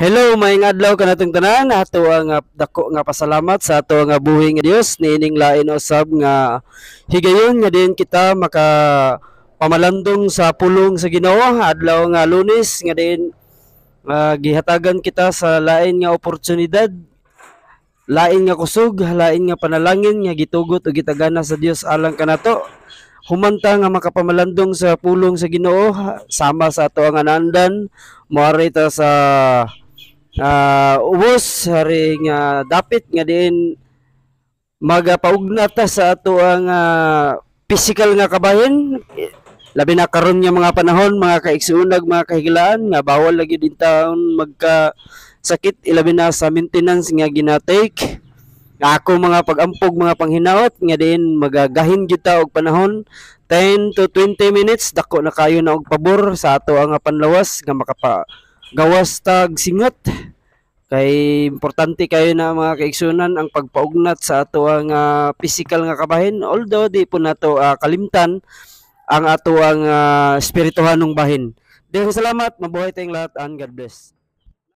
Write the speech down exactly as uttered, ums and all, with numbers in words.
Hello, maayong adlaw kanatong tanan. Ato ang ah, dako nga pasalamat sa ato nga buhi nga Dios niining lain usab nga higayon nga din kita maka pamalandong sa pulong sa Ginoo adlaw nga Lunes nga din ah, gihatagan kita sa lain nga oportunidad, lain nga kusog, lain nga panalangin nga gitugot ug gitagana sa Dios alang kanato. Humanta nga makapamalandong sa pulong sa Ginoo sama sa ato nga naandan moari ta sa uh, ubos hari nga dapit nga din magapaugnat ta sa ato ang uh, physical nga kabahin labi na karon nga mga panahon mga kaigsuunag mga kahigalaan nga bawal lagi din taon magka sakit ilabi na sa maintenance nga ginatake ako mga pag-ampog mga panghinaot nga din magagahin kita og panahon ten to twenty minutes dako na kayo na og pabor sa ato ang panlawas nga makapa gawas tag singot kay importante kayo na mga kaigsunan ang pagpaugnat sa ato ang uh, physical nga kabahin although di po nato uh, kalimtan ang ato ang uh, espirituhanong bahin. Diyos salamat, mabuhay tayong lahat and God bless.